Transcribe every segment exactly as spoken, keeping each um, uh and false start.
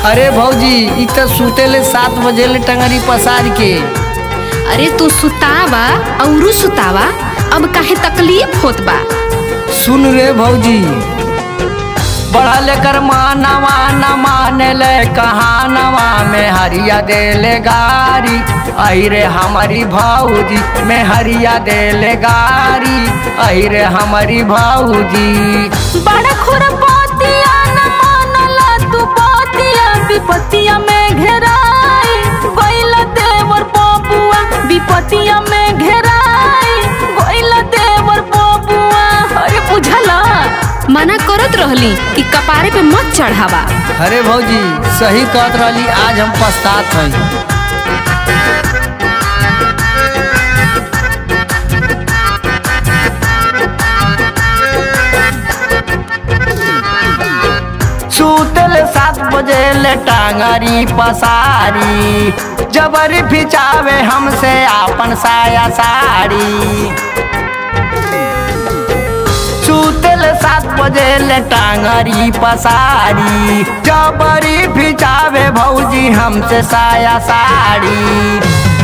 अरे भौजी इ त सुते ले सात बजे ले टंगरी पसार के। अरे तू सुतावा और सुतावा, अब काहे तकलीफ होत बा। सुन रे भौजी, बड़ा लेकर मानवा न माने ले कहानवा में हरिया दे ले गारी। आई रे हमारी भौजी में हरिया दे ले गारी। आई रे हमारी भौजी बड़ा खुरपातिया न मानला तू बातिया, विपतिया में घेराई गइल देवर बबुआ, विपतिया में घेराई गइल देवर बबुआ। अरे बुझला मना करत रहली कि कपारे पे मत चढ़ावा। अरे भौजी सही कहत रहली, आज हम पछतात हई। सुतल सात बजे ले टांगरी पसारी, जबरी फिचावे हमसे आपन साया साड़ी। सुतल सात बजे ले टांगरी पसारी, जबरी फिचावे भौजी हमसे साया साड़ी।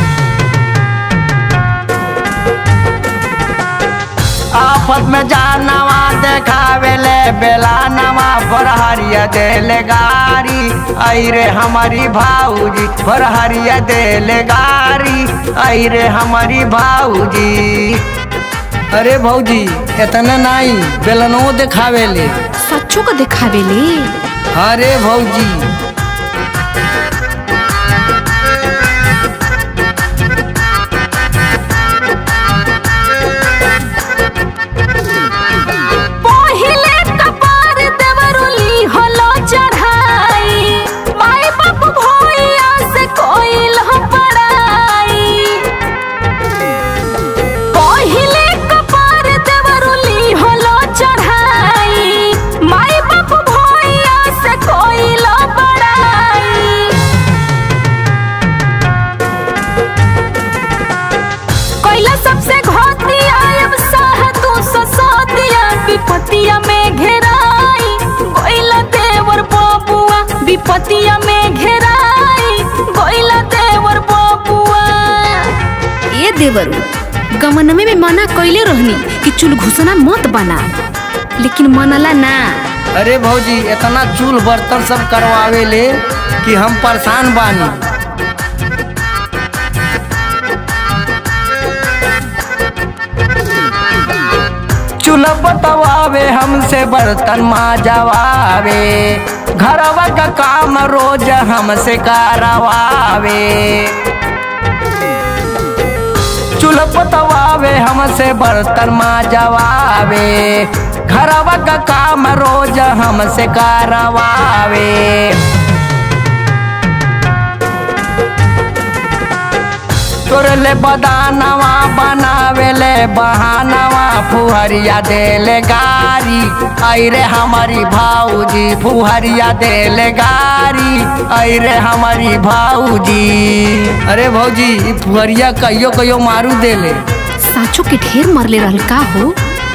आफत में जानवा देखावे ले बेला नवा, फरहरिया दे ले गारी। आई रे हमारी भाऊजी फरहरिया दे ले गारी। आई रे हमारी भाऊजी। अरे भौजी इतना नहीं, बेलनो देखावे ले। सच्चो को देखावे ले। अरे भौजी विपतिया में घेराई गइल देवर बबुआ, विपतिया में घेराई गइल देवर बबुआ। ए देवरू, गमनमे में मना कइले रहनी कि चूल घुसना मत बना, लेकिन मनला ना। अरे भौजी इतना चूल बर्तन सब करवावे ले कि हम परेशान बानी। चूल्हा बतावे हमसे बर्तन माजवावे, घरवा का काम रोज हमसे करवावे। चूल्हा बतावे हमसे बर्तन माजवावे, घरवा का काम रोज हमसे करवावे। तोरले बदानवा बनावे ले बहानवा, फुहरिया दे ले गारी। आई रे हमारी भाऊजी फुहरिया दे ले गारी। आई रे हमारी भाऊजी। अरे भौजी फुहरिया कहियो कहियो मारू दे ले। साचो के ढेर मरले रहल का हो।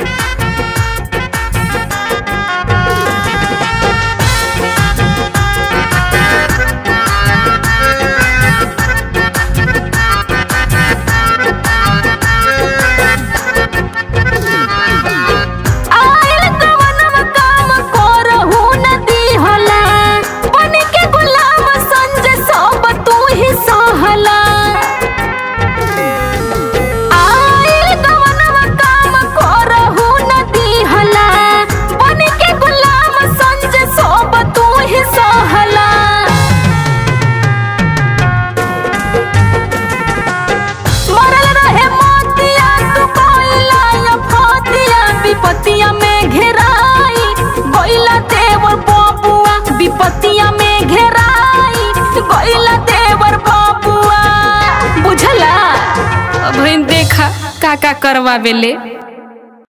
विपतिया में घेराई गइल देवर बबुआ, विपतिया में घेराई गइल देवर बबुआ। बुझला अब देखा का का करवावे ले।